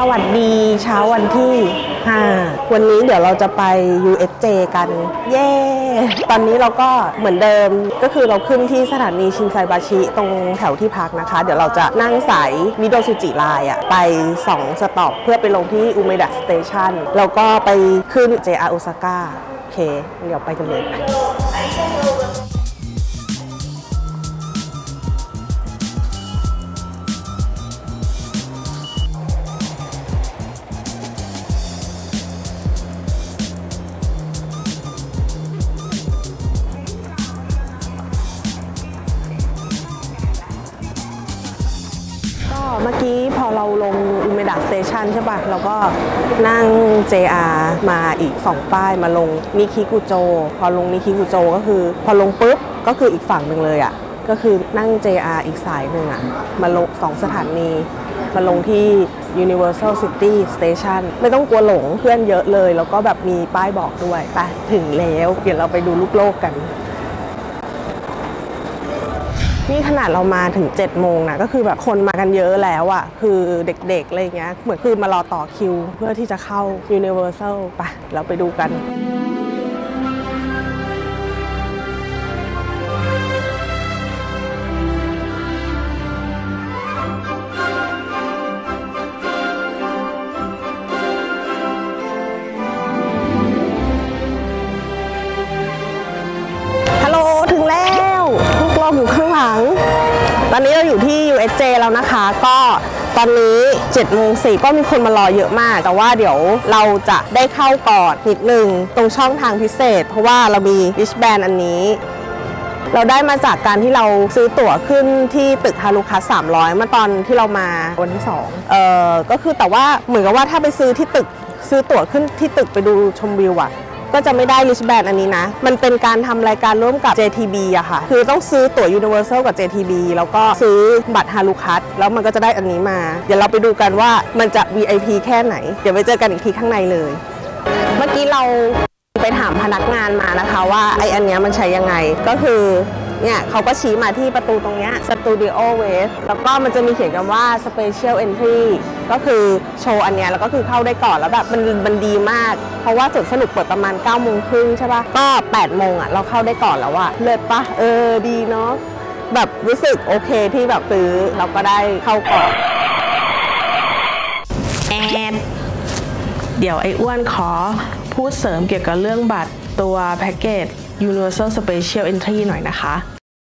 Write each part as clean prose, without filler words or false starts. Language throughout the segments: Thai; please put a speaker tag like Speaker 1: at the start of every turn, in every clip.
Speaker 1: วัสดีเช้าวันที่5วันนี้เดี๋ยวเราจะไป USJ กันเย้ตอนนี้เราก็เหมือนเดิมก็คือเราขึ้นที่สถานีชินไซบาชิตรงแถวที่พักนะคะเดี๋ยวเราจะนั่งสายมิโดซุจิไลน์ไป2 สต็อปเพื่อไปลงที่อุเมดะสเตชันแล้วก็ไปขึ้น JR โอซาก้าโอเคเดี๋ยวไปกันเลยเมื่อกี้พอเราลงอุเมดะสเตชันใช่ป่ะเราก็นั่ง JR มาอีก2 ป้ายมาลงนิคิกุโจพอลงนิคิกุโจก็คือพอลงปุ๊บก็คืออีกฝั่งหนึ่งเลยอ่ะก็คือนั่ง JR อีกสายหนึ่งอ่ะมาลง2 สถานีมาลงที่ Universal City Station ไม่ต้องกลัวหลงเพื่อนเยอะเลยแล้วก็แบบมีป้ายบอกด้วยไปถึงแล้วเดี๋ยวเราไปดูลูกโลกกันนี่ขนาดเรามาถึง7 โมงนะก็คือแบบคนมากันเยอะแล้วอ่ะคือเด็กๆอะไรเงี้ยเหมือนคือมารอต่อคิวเพื่อที่จะเข้า Universal ไปเราไปดูกันฮัลโหลถึงแล้วลูกโลกอยู่ข้างหลังตอนนี้เราอยู่ที่ USJ แล้วนะคะก็ตอนนี้7:10ก็มีคนมารอเยอะมากแต่ว่าเดี๋ยวเราจะได้เข้าก่อนนิดนึงตรงช่องทางพิเศษเพราะว่าเรามี wristband อันนี้เราได้มาจากการที่เราซื้อตั๋วขึ้นที่ตึกฮารุคัส300เมื่อตอนที่เรามาวันที่2ก็คือแต่ว่าเหมือนกับว่าถ้าไปซื้อที่ตึกซื้อตั๋วขึ้นที่ตึกไปดูชมวิวอะก็จะไม่ได้ wristband อันนี้นะมันเป็นการทำรายการร่วมกับ JTB อะค่ะคือต้องซื้อตั๋ว Universal กับ JTB แล้วก็ซื้อบัตรฮารุคัสแล้วมันก็จะได้อันนี้มาเดี๋ยวเราไปดูกันว่ามันจะ VIP แค่ไหนเดี๋ยวไปเจอกันอีกทีข้างในเลยเมื่อกี้เราไปถามพนักงานมานะคะว่าไออันนี้มันใช้ยังไงก็คือเนี่ยเขาก็ชี้มาที่ประตูตรงนี้ Studio West แล้วก็มันจะมีเขียนกันว่า Special Entry ก็คือโชว์อันเนี้ยแล้วก็คือเข้าได้ก่อนแล้วแบบมันดีมากเพราะว่าสวนสนุกเปิดประมาณ9:30ใช่ป่ะก็8 โมงอ่ะเราเข้าได้ก่อนแล้วอะเลิศปะดีเนาะแบบรู้สึกโอเคที่แบบซื้อเราก็ได้เข้าก่อนเดี๋ยวไอ้อ้วนขอพูดเสริมเกี่ยวกับเรื่องบัตรตัวแพ็กเกจ Universal Special Entry หน่อยนะคะ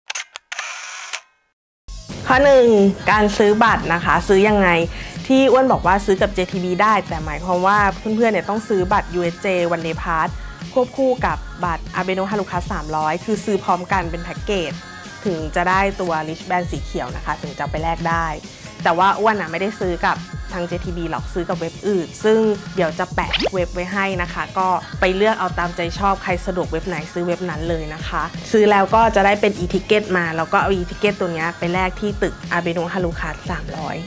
Speaker 1: ข้อ 1การซื้อบัตรนะคะซื้อยังไงที่อ้วนบอกว่าซื้อกับ JTB ได้แต่หมายความว่าเพื่อนๆเนี่ยต้องซื้อบัตร USJ One Day Pass ควบคู่กับบัตร Abeno Harukas 300คือซื้อพร้อมกันเป็นแพ็กเกจถึงจะได้ตัว wristband สีเขียวนะคะถึงจะไปแลกได้แต่ว่าอ้วนไม่ได้ซื้อกับทาง JTB หรอกซื้อกับเว็บอื่นซึ่งเดี๋ยวจะแปะเว็บไว้ให้นะคะก็ไปเลือกเอาตามใจชอบใครสะดวกเว็บไหนซื้อเว็บนั้นเลยนะคะซื้อแล้วก็จะได้เป็น e-ticket มาแล้วก็เอา e-ticket ตัวนี้ไปแลกที่ตึก Abeno Harukas 300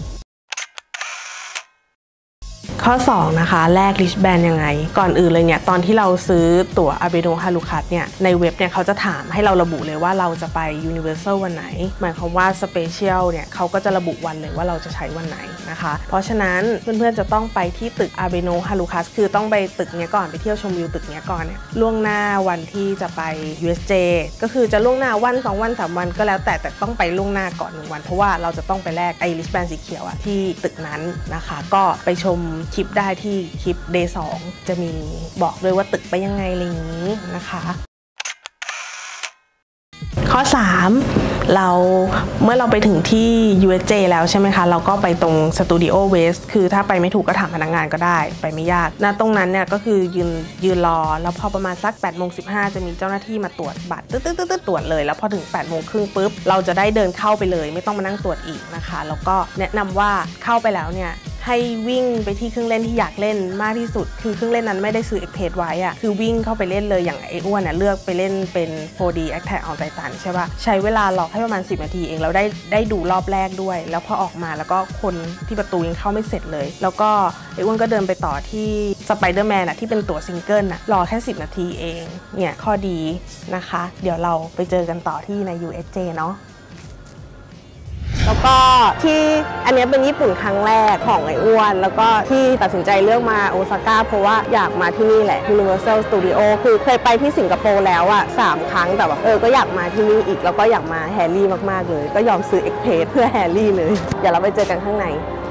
Speaker 1: ข้อ 2นะคะแลก wristband ยังไงก่อนอื่นเลยเนี่ยตอนที่เราซื้อตั๋ว Abeno Harukas เนี่ยในเว็บเนี่ยเขาจะถามให้เราระบุเลยว่าเราจะไป Universal วันไหนหมายความว่า Special เนี่ยเขาก็จะระบุวันเลยว่าเราจะใช้วันไหนนะคะเพราะฉะนั้นเพื่อนๆจะต้องไปที่ตึก Abeno Harukas คือต้องไปตึกเนี้ยก่อนไปเที่ยวชมวิวตึกเนี้ยก่อนเนี่ยล่วงหน้าวันที่จะไป USJ ก็คือจะล่วงหน้าวัน2 วัน 3 วันก็แล้วแต่ต้องไปล่วงหน้าก่อน1 วันเพราะว่าเราจะต้องไปแลกไอ้ wristband สีเขียวอะที่ตึกนั้นนะคะก็ไปชมคลิปได้ที่คลิป Day 2จะมีบอกด้วยว่าตึกไปยังไงอะไรอย่างนี้นะคะข้อ 3เมื่อเราไปถึงที่ USJ แล้วใช่ไหมคะเราก็ไปตรง Studio West คือถ้าไปไม่ถูกก็ถามพนักงานก็ได้ไปไม่ยากตรงนั้นเนี่ยก็คือยืนรอแล้วพอประมาณสัก8:15จะมีเจ้าหน้าที่มาตรวจบัตรตึ๊ดตรวจเลยแล้วพอถึง8:30ปุ๊บเราจะได้เดินเข้าไปเลยไม่ต้องมานั่งตรวจอีกนะคะแล้วก็แนะนำว่าเข้าไปแล้วเนี่ยให้วิ่งไปที่เครื่องเล่นที่อยากเล่นมากที่สุดคือเครื่องเล่นนั้นไม่ได้ซื้อเอ็กเพสไว้อะคือวิ่งเข้าไปเล่นเลยอย่างไอ้อ้วนเลือกไปเล่นเป็น 4D Attack on Titan ใช่ป่ะใช้เวลารอแค่ประมาณ10 นาทีเองแล้วได้ดูรอบแรกด้วยแล้วพอออกมาแล้วก็คนที่ประตูยังเข้าไม่เสร็จเลยแล้วก็ไอ้อ้วนก็เดินไปต่อที่ Spider-Man ที่เป็นตั๋วซิงเกิลรอแค่10 นาทีเองเนี่ยข้อดีนะคะเดี๋ยวเราไปเจอกันต่อที่ใน USJ เนาะแล้วก็ที่อันนี้เป็นญี่ปุ่นครั้งแรกของไอ้อ้วนแล้วก็ที่ตัดสินใจเลือกมาโอซาก้าเพราะว่าอยากมาที่นี่แหละ Universal Studio คือเคยไปที่สิงคโปร์แล้วอะ3 ครั้งแต่ว่าก็อยากมาที่นี่อีกแล้วก็อยากมาแฮร์รี่มากๆเลยก็ยอมซื้อเอ็กเพรสเพื่อแฮร์รี่เลยเดี๋ยวเราไปเจอกันข้างใน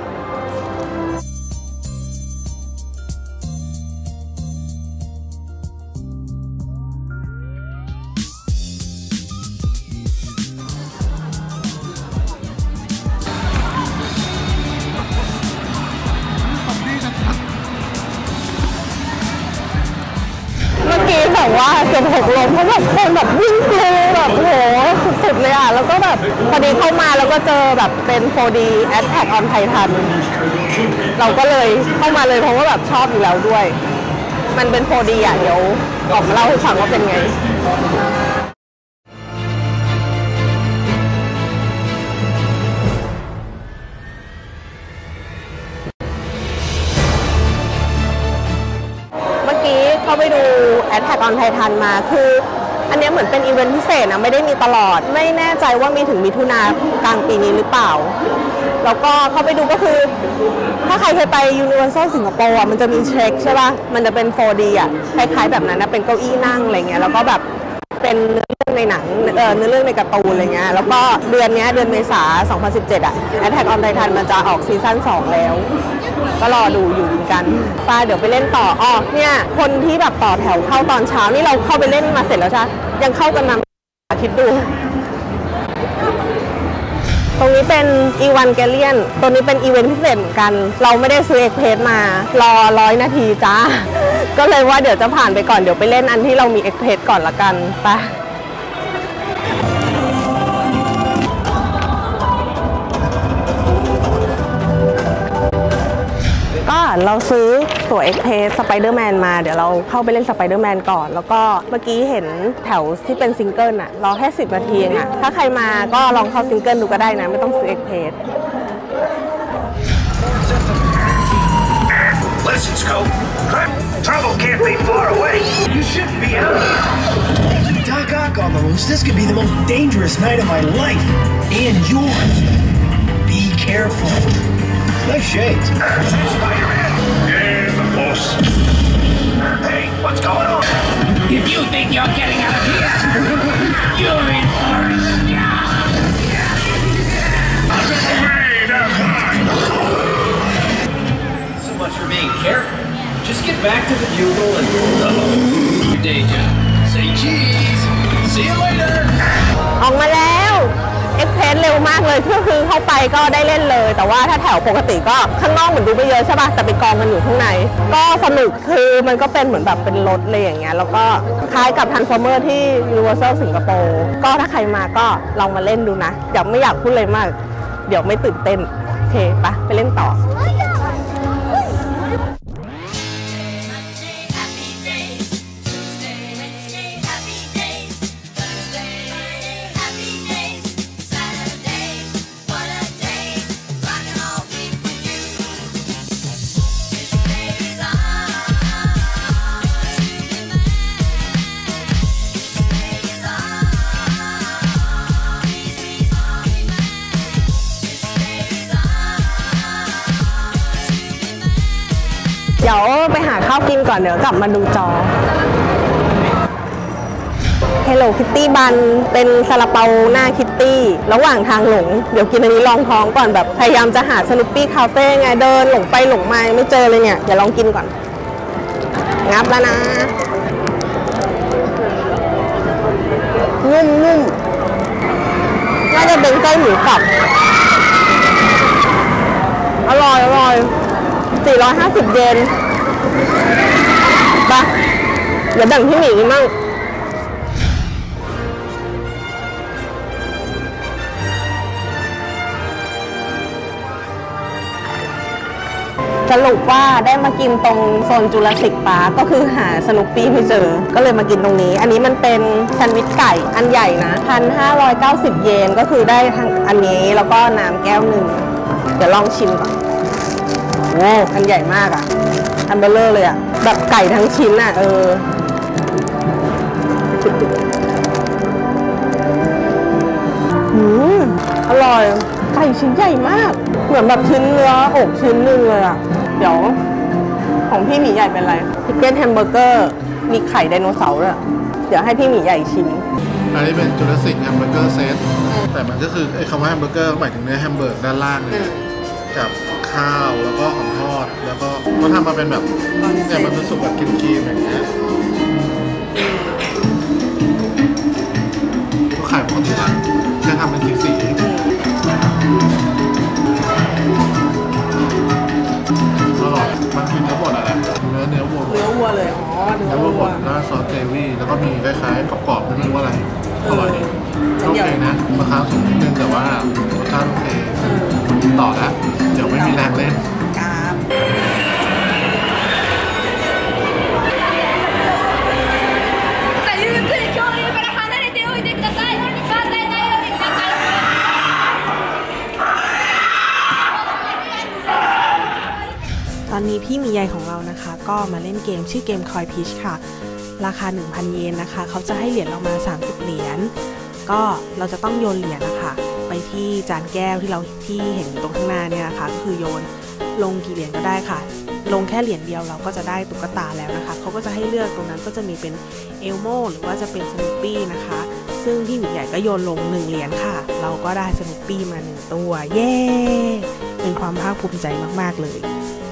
Speaker 1: แบบว่าเกือบ6 ลมเพราะแบบคนแบบวิ่งกลูแบบโหสุดๆเลยอ่ะแล้วก็แบบพอดีเข้ามาแล้วก็เจอแบบเป็น 4D Attack on Titan เราก็เลยเข้ามาเลยเพราะว่าแบบชอบอยู่แล้วด้วยมันเป็น 4D อ่ะเดี๋ยวออกมาเล่าให้ฟังว่าเป็นไงเข้าไปดู Attack on Titan มาคืออันนี้เหมือนเป็นอีเวนต์พิเศษนะไม่ได้มีตลอดไม่แน่ใจว่ามีถึงมิถุนากลางปีนี้หรือเปล่าแล้วก็เข้าไปดูก็คือถ้าใครเคยไป Universal สิงคโปร์มันจะมีเช็คใช่ป่ะมันจะเป็น 4D อ่ะคล้ายๆแบบนั้นนะเป็นเก้าอี้นั่งอะไรเงี้ยแล้วก็แบบเป็นเนื้อเรื่องในหนังเนื้อเรื่องในการ์ตูนอะไรเงี้ยแล้วก็เดือนเมษายน 2017อ่ะ Attack on Titan มันจะออกซีซั่น 2แล้วก็รอดูอยู่เหมือนกันป้าเดี๋ยวไปเล่นต่อเนี่ยคนที่แบบต่อแถวเข้าตอนเช้านี่เราเข้าไปเล่นมาเสร็จแล้วใช่ยังเข้ากันมาคิดดูตรงนี้เป็นอีวานเกเลียนตัวนี้เป็นอีเวนต์พิเศษเหมือนกันเราไม่ได้ซื้อเอ็กเพรสมารอ100 นาทีจ้าก็เลยว่าเดี๋ยวจะผ่านไปก่อนเดี๋ยวไปเล่นอันที่เรามีเอ็กเพรสก่อนละกันไปก็เราซื้อตั๋วเอ็กเพรสสไปเดอร์แมนมาเดี๋ยวเราเข้าไปเล่นสไปเดอร์แมนก่อนแล้วก็เมื่อกี้เห็นแถวที่เป็นซิงเกิลอะรอแค่10 นาทีเองอะถ้าใครมาก็ลองเข้าซิงเกิลดูก็ได้นะไม่ต้องซื้อเอ็กเพรส
Speaker 2: Listen, Scope. Trouble can't be far away. You shouldn't be out here. Let Doc Ock on the loose. This could be the most dangerous night of my life. And yours. Be careful. Nice shades. Spider-Man. Yeah, of course. Hey, what's going on? If you think you're getting out of here, you're in for it. So much for being careful. Just get back to the bugle and your day job. Say cheese. See you later.
Speaker 1: ออกมาแล้วเอ็กเพรสเร็วมากเลยก็คือเข้าไปก็ได้เล่นเลยแต่ว่าถ้าแถวปกติก็ข้างนอกเหมือนดูไม่เยอะใช่ป่ะแต่ไปกองกันอยู่ข้างในก็สนุกคือมันก็เป็นเหมือนแบบเป็นรถเลยอย่างเงี้ยแล้วก็คล้ายกับ Transformer ที่ Universal สิงคโปร์ก็ถ้าใครมาก็ลองมาเล่นดูนะไม่อยากพูดเลยมากเดี๋ยวไม่ตื่นเต้นโอเคไปเล่นต่อเดี๋ยวไปหาข้าวกินก่อนเดี๋ยวกลับมาดูจอ Hello Kitty บันเป็นซาลาเปาหน้าคิตตี้ระหว่างทางหลงเดี๋ยวกินอันนี้ลองท้องก่อนแบบพยายามจะหาสนุปปี้คาเฟ่ไงเดินหลงไปหลงมาไม่เจอเลยเนี่ยเดี๋ยวลองกินก่อนงับแล้วนะนุ่มน่าจะเป็นไส้หมูสับอร่อย450 เยนไปเดี๋ยวแบ่งพี่หมีกินมั่งสรุปว่าได้มากินตรงโซนจูราสสิกพาร์คก็คือหาสนุปปี้ไม่เจอก็เลยมากินตรงนี้อันนี้มันเป็นแซนด์วิชไก่อันใหญ่นะ 1,590 เยนก็คือได้ทั้งอันนี้แล้วก็น้ำแก้วหนึ่งเดี๋ยวลองชิมก่อนโอ้อันใหญ่มากอ่ะอันเบลเลอร์เลยอ่ะแบบไก่ทั้งชิ้นอ่ะอร่อยไก่ข่ชิ้นใหญ่มาก เหมือนแบบชิ้นเนื้ออกชิ้นหนึ่งเลยอ่ะเดี๋ยวของพี่หมีใหญ่เป็นไรชิคเก้นแฮมเบอร์เกอร์มีไข่ไดโนเสาร์ด้วยเดี๋ยวให้พี่หมีใหญ่ชิม
Speaker 3: อันนี้เป็นจูราสสิกแฮมเบอร์เกอร์เซตแต่มันก็คือไอ้คำว่าแฮมเบอร์เกอร์หมายถึงเนื้อแฮมเบอร์กด้านล่างเนี่ยกับข้าวแล้วก็ของทอดแล้วก็เขาทำมาเป็นแบบเนี่ยมันเป็นสุกแบบครีมๆอย่างเงี้ยก็ขายปกตินะแค่ทำเป็นสีอร่อยมันคือเนื้อบดอะไรเนื้อวัว
Speaker 1: เลยอ๋อ
Speaker 3: เนื้อวัวบดแล้วซอสเกรวี่แล้วก็มีคล้ายๆกรอบๆไม่รู้ว่าอะไรอร่อยดีโอเคนะราคาสูงนิดนึงแต่ว่ารสชาติโอเคต่อแล้วเดี๋ยวไม่มีแรงเล่น
Speaker 1: ครับ
Speaker 4: ตอนนี้พี่หมีใหญ่ของเรานะคะก็มาเล่นเกมชื่อเกมคอยพิชค่ะราคา 1,000 เยนนะคะเขาจะให้เหรียญเรามา30 เหรียญก็เราจะต้องโยนเหรียญนะคะไปที่จานแก้วที่เห็นอยู่ตรงข้างหน้าเนี่ยนะคะก็คือโยนลงกี่เหรียญก็ได้ค่ะลงแค่เหรียญเดียวเราก็จะได้ตุ๊กตาแล้วนะคะเขาก็จะให้เลือกตรงนั้นก็จะมีเป็นเอลโมหรือว่าจะเป็นสนุปปี้นะคะซึ่งพี่หมีใหญ่ก็โยนลง1 เหรียญค่ะเราก็ได้สนุปปี้มา1 ตัวเย้เป็นความภาคภูมิใจมากๆเลย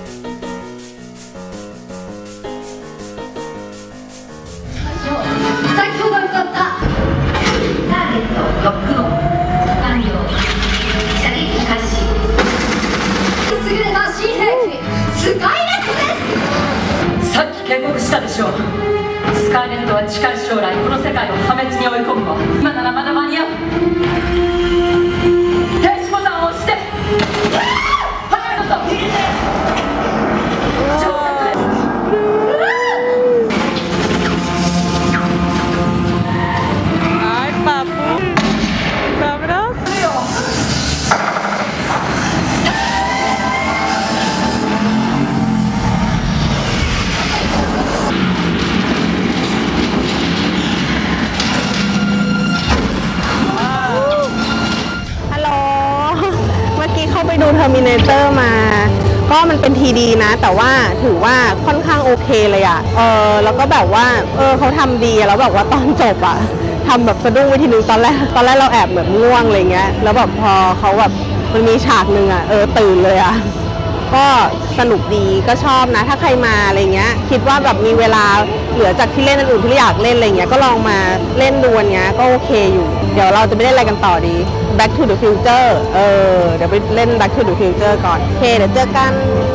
Speaker 5: さっき警告したでしょう。スカイネットは近い将来この世界を破滅に追い込むわ。今ならまだ間に合う。停止ボタンを押して。早いのと。乗客です。
Speaker 1: Ay, papu. ¿Sabroso? เข้าไปดู Terminator มาก็มันเป็น TD นะแต่ว่าถือว่าค่อนข้างโอเคเลยอ่ะแล้วก็แบบว่าเขาทำดีแล้วแบบว่าตอนจบอ่ะทำแบบสะดุ้งไปทีนึงตอนแรกเราแอบแบบง่วงอะไรเงี้ยแล้วแบบพอเขาแบบมันมีฉากนึงอ่ะตื่นเลยอ่ะก็สนุกดีก็ชอบนะถ้าใครมาอะไรเงี้ยคิดว่าแบบมีเวลาเหลือจากที่เล่นอันอื่นที่อยากเล่นอะไรเงี้ยก็ลองมาเล่นดูอันเงี้ยก็โอเคอยู่เดี๋ยวเราจะไปเล่นอะไรกันต่อดี Back to the Future เดี๋ยวไปเล่น Back to the Future ก่อนโอเคเดี๋ยวเจอกัน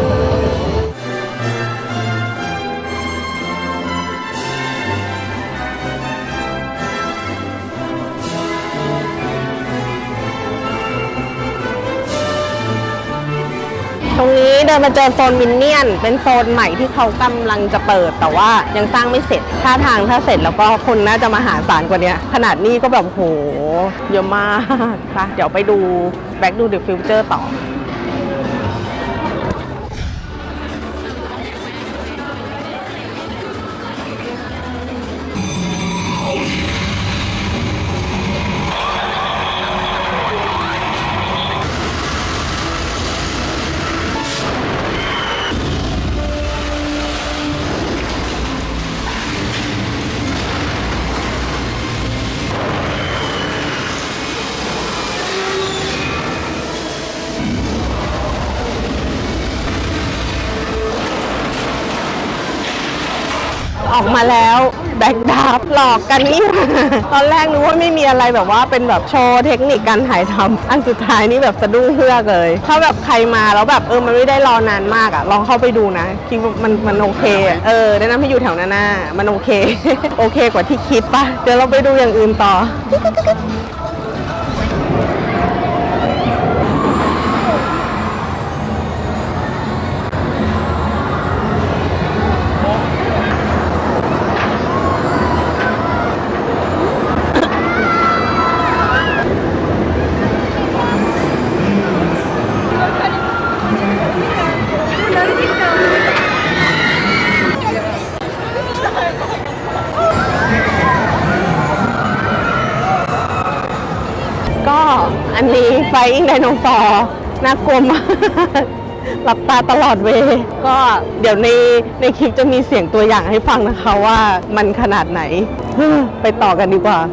Speaker 1: ตรงนี้เดินมาเจอโซนมินเนี่ยนเป็นโซนใหม่ที่เขากำลังจะเปิดแต่ว่ายังสร้างไม่เสร็จถ้าเสร็จแล้วก็คนน่าจะมหาศาลกว่านี้ขนาดนี้ก็แบบโหเยอะมากค่ะเดี๋ยวไปดู Back to the Future ต่อออกมาแล้วแบ็คดับหลอกกันนี่ตอนแรกนึกว่าไม่มีอะไรแบบว่าเป็นแบบโชว์เทคนิคการถ่ายทำอันสุดท้ายนี่แบบสะดุ้งเฮือกเลยถ้าแบบใครมาแล้วแบบมันไม่ได้รอนานมากอ่ะลองเข้าไปดูนะคิดว่ามันโอเคแนะนำให้อยู่แถวหน้ามันโอเค โอเคกว่าที่คิดป่ะเดี๋ยวเราไปดูอย่างอื่นต่อ Flying Dinosaur น่ากลัวมากหลับตาตลอดเวย์ก็เดี๋ยวในคลิปจะมีเสียงตัวอย่างให้ฟังนะคะว่ามันขนาดไหนไปต่อกันดีกว่า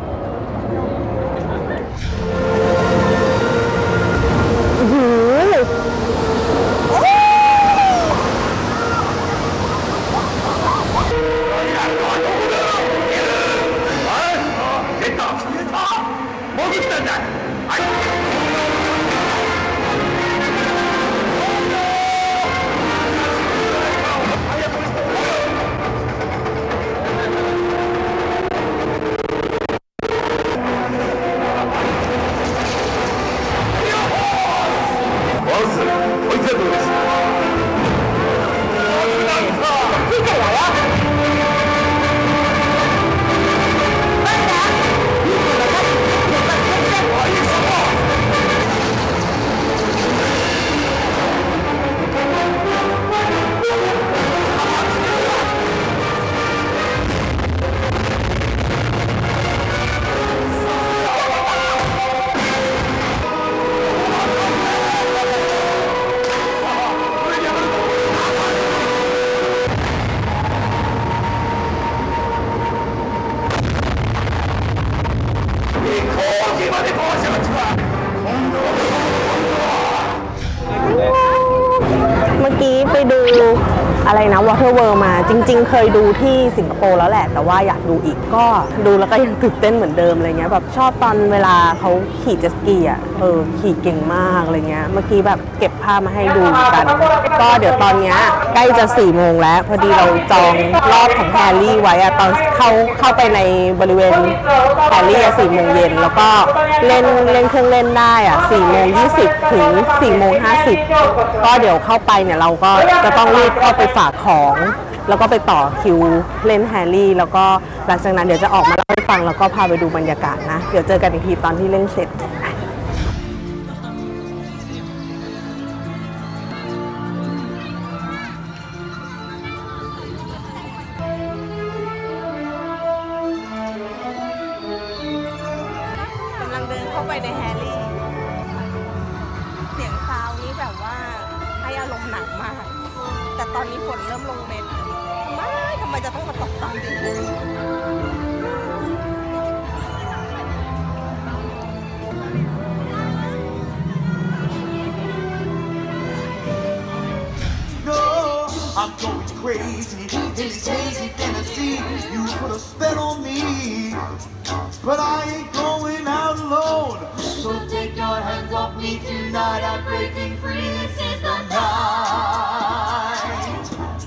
Speaker 1: เมื่อกี้ไปดูอะไรนะ Water World มาจริงๆเคยดูที่สิงคโปร์แล้วแหละแต่ว่าอยากดูอีกก็ดูแล้วก็ยังตื่นเต้นเหมือนเดิมอะไรเงี้ยแบบชอบตอนเวลาเขาขี่เจ็ตสกีอ่ะขี่เก่งมากอะไรเงี้ยเมื่อกี้แบบเก็บภาพมาให้ดูกันก็เดี๋ยวตอนเนี้ยใกล้จะ4 โมงแล้วพอดีเราจองรอบของแฮร์รี่ไว้อะตอนเข้าไปในบริเวณแฮร์รี่4 โมงเย็นแล้วก็เล่นเครื่องเล่นได้อ่ะ4 โมง 20ถึง4 โมง 50ก็เดี๋ยวเข้าไปเนี่ยเราก็จะต้องรีบเข้าไปฝากของแล้วก็ไปต่อคิวเล่นแฮร์รี่แล้วก็หลังจากนั้นเดี๋ยวจะออกมาเล่าให้ฟังแล้วก็พาไปดูบรรยากาศนะเดี๋ยวเจอกันอีกทีตอนที่เล่นเสร็จกำลังเดินเข้าไปในแฮร์รี่เสียงซาวนี้แบบว่าให้อารมณ์หนักมากแต่ตอนนี้ฝนเริ่มลงเม็ดทำไมจะต้องมาตกตอนนี้
Speaker 6: I'm going crazy in this hazy fantasy. You put a spell on me, but I ain't going out alone. So take your hands off me tonight. I'm breaking free. This is the night.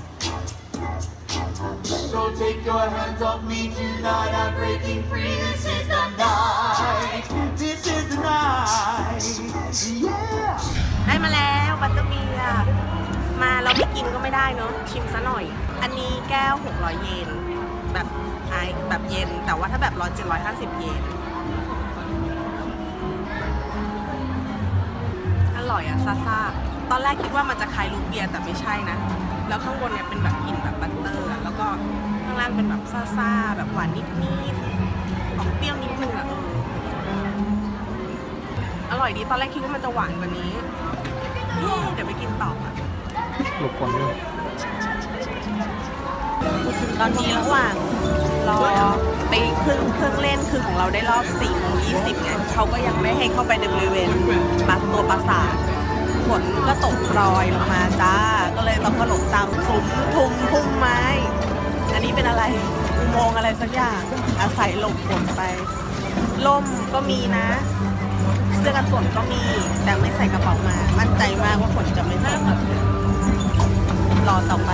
Speaker 6: So take your hands off me tonight. I'm breaking free. This is the night. This is the night. Yeah.
Speaker 1: ได้มาแล้วบัตเตอร์เบียร์มาเราไม่กินก็ไม่ได้เนาะชิมซะหน่อยอันนี้แก้ว600 เยนแบบแบบเย็นแต่ว่าถ้าแบบร้อน750 เยนอร่อยอะซ่าๆตอนแรกคิดว่ามันจะคล้ายรูทเบียร์แต่ไม่ใช่นะแล้วข้างบนเนี่ยเป็นแบบกลิ่นแบบบัตเตอร์แล้วก็ข้างล่างเป็นแบบซ่าๆแบบหวานนิดๆออกเปรี้ยวนิดนึงอะอร่อยดีตอนแรกคิดว่ามันจะหวานกว่านี้เดี๋ยวไปกินต่อค่ะหลบฝนด้วยตอนนี้ระหว่างรอไปเครื่องเล่นคือของเราได้รอบ4 โมง 20เนี่ยเขาก็ยังไม่ให้เข้าไปในบริเวณตัวปราสาทฝนก็ตกปรอยลงมาจ้าก็เลยต้องมาหลบตามพุ่มไม้อันนี้เป็นอะไรอุโมงค์อะไรสักอย่างอาศัยหลบฝนไปล่มก็มีนะเสื้อกันฝนก็มีแต่ไม่ใส่กระเป๋ามามั่นใจมากว่าฝนจะไม่ตกรอต่อไป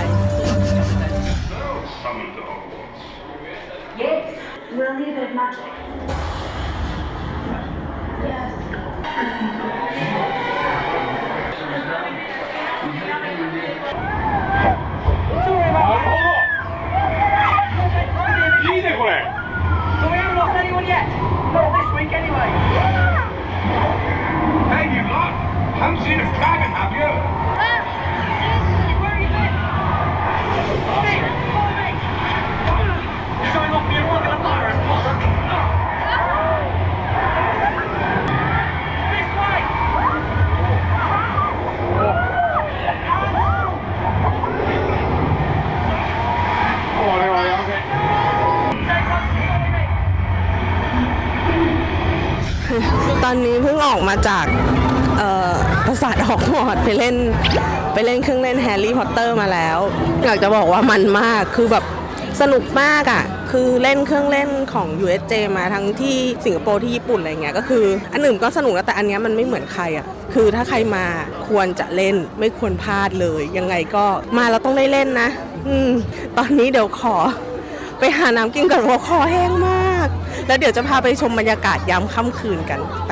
Speaker 5: Yes, we'll need a bit of magic. Yes.
Speaker 7: いいねこれ。So we haven't lost anyone yet. Not this week anyway. Hey, you lot! Haven't seen a dragon, have you? Where are you been? Steve, follow me. Showing off your work in the fire, Potter. This way.
Speaker 1: อนนี้เพิ่งออกมาจากปราสาทฮอกวอตส์ไปเล่นเครื่องเล่นแฮร์รี่พอตเตอร์มาแล้วอยากจะบอกว่ามันมากคือแบบสนุกมากอ่ะคือเล่นเครื่องเล่นของ USJ มาทั้งที่สิงคโปร์ที่ญี่ปุ่นอะไรเงี้ยก็คืออันอื่นก็สนุกแต่อันเนี้ยมันไม่เหมือนใครอ่ะคือถ้าใครมาควรจะเล่นไม่ควรพลาดเลยยังไงก็มาเราต้องได้เล่นนะตอนนี้เดี๋ยวขอไปหาน้ำกินก่อนเพราะคอแห้งมากแล้วเดี๋ยวจะพาไปชมบรรยากาศยามค่ำคืนกันไป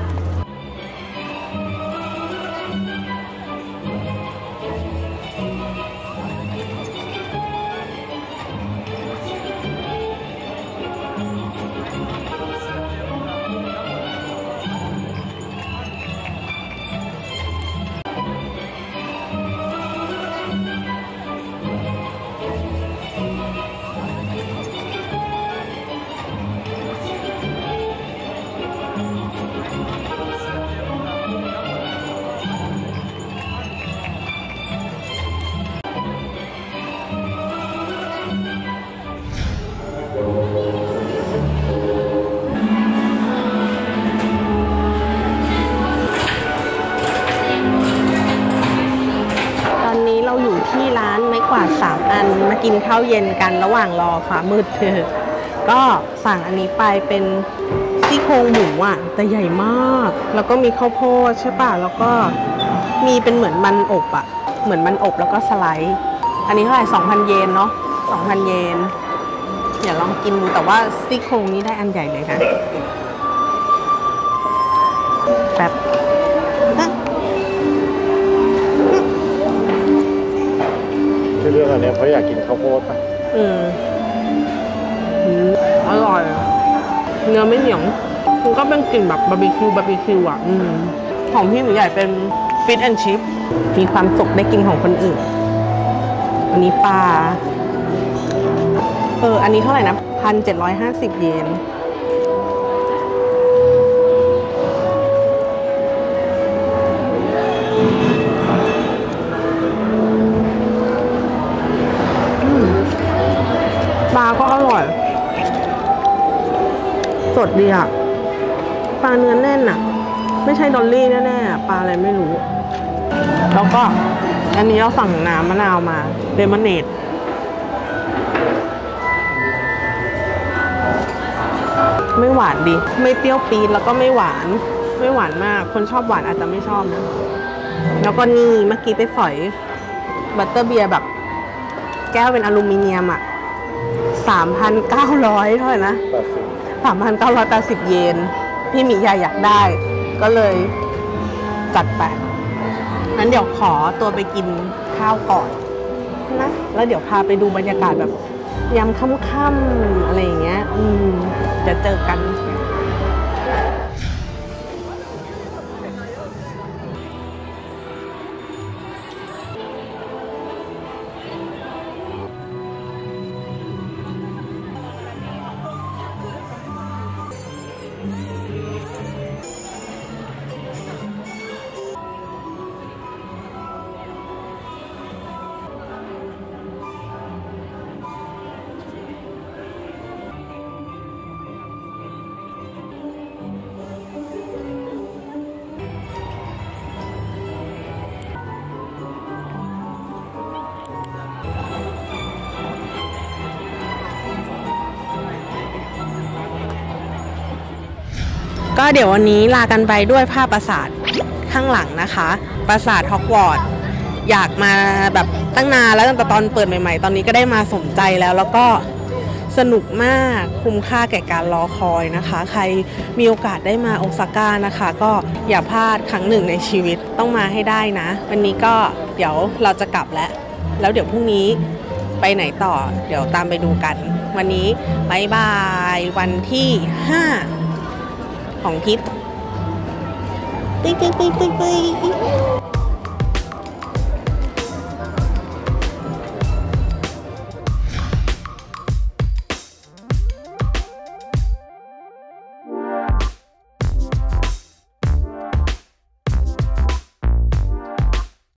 Speaker 1: ที่ร้านไม้กวาด3 อันมากินข้าวเย็นกันระหว่างรอฟ้ามืดก็สั่งอันนี้ไปเป็นซี่โครงหมูอ่ะแต่ใหญ่มากแล้วก็มีข้าวโพดใช่ป่ะแล้วก็มีเป็นเหมือนมันอบอ่ะเหมือนมันอบแล้วก็สไลด์อันนี้เท่าไหร่ 2,000 เยนเนาะ 2,000 เยนอย่าลองกินดูแต่ว่าซี่โครงนี้ได้อันใหญ่เลยนะแบบ
Speaker 3: เรื่องอันนี้เพราะอยากกินข้าวโพดป่ะ
Speaker 1: อร่อยเนื้อไม่เหนียวมันก็เป็นกลิ่นแบบบาร์บีคิวอ่ะของพี่หนูใหญ่เป็นฟิชแอนด์ชิพมีความสุขได้กินของคนอื่นอันนี้ปลาอันนี้เท่าไหร่นะ 1,750 เยนปลาก็อร่อยสดดีอ่ะปลาเนื้อแน่นอ่ะไม่ใช่ดอลลี่แน่ๆปลาอะไรไม่รู้แล้วก็อันนี้เราสั่งน้ำมะนาวมาเลมอนเนดไม่หวานดิไม่เปรี้ยวปี๊ดแล้วก็ไม่หวานมากคนชอบหวานอาจจะไม่ชอบนะแล้วก็นี่เมื่อกี้ไปฝอยบัตเตอร์เบียร์แบบแก้วเป็นอลูมิเนียมอ่ะ3,900 เท่าไหร่นะ 3,980 เยนพี่หมีใหญ่อยากได้ก็เลยจัดไปงั้นเดี๋ยวขอตัวไปกินข้าวก่อนนะแล้วเดี๋ยวพาไปดูบรรยากาศแบบยามค่ำๆอะไรอย่างเงี้ยจะเจอกัน ก็เดี๋ยววันนี้ลากันไปด้วยภาพปราสาทข้างหลังนะคะปราสาทฮอกวอตส์อยากมาแบบตั้งนานแล้วตั้งแต่ตอนเปิดใหม่ๆตอนนี้ก็ได้มาสมใจแล้วก็สนุกมากคุ้มค่าแก่การรอคอยนะคะใครมีโอกาสได้มาโอซาก้านะคะก็อย่าพลาดครั้งหนึ่งในชีวิตต้องมาให้ได้นะวันนี้ก็เดี๋ยวเราจะกลับแล้วเดี๋ยวพรุ่งนี้ไปไหนต่อเดี๋ยวตามไปดูกันวันนี้บ๊ายบายวันที่5ของทริปปิ๊ง